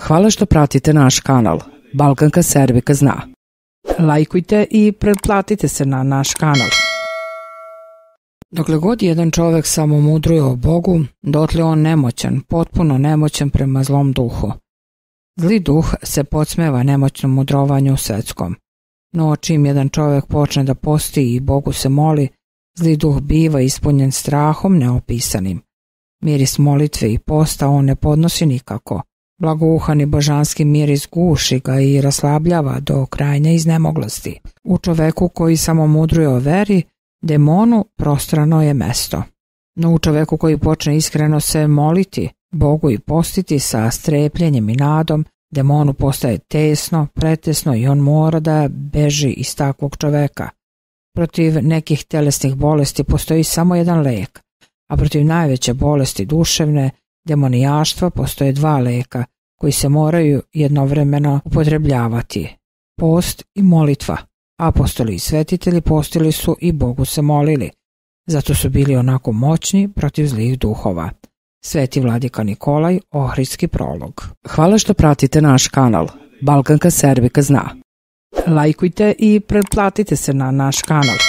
Hvala što pratite naš kanal. Balkanka Serbika zna. Lajkujte i pretplatite se na naš kanal. Dokle god jedan čovek samo mudruje o Bogu, dotle on nemoćan, potpuno nemoćan prema zlom duhu. Zli duh se podsmeva nemoćnom mudrovanju svetskom. No čim jedan čovek počne da posti i Bogu se moli, zli duh biva ispunjen strahom neopisanim. Miris molitve i posta on ne podnosi nikako. Blagouhan i božanski miris guši ga i raslabljava do krajnje iznemoglosti. U čoveku koji samo mudruje o veri, demonu prostrano je mesto. No u čoveku koji počne iskreno se moliti Bogu i postiti sa strepljenjem i nadom, demonu postaje tesno, pretesno i on mora da beži iz takvog čoveka. Protiv nekih telesnih bolesti postoji samo jedan lek, a protiv najveće bolesti duševne, demonijaštva, postoje dva leka koji se moraju jednovremeno upotrebljavati: post i molitva. Apostoli i svetitelji postili su i Bogu se molili, zato su bili onako moćni protiv zlih duhova. Sveti vladika Nikolaj, Ohridski prolog. Hvala što pratite naš kanal. Balkanka Serbika zna. Lajkujte i pretplatite se na naš kanal.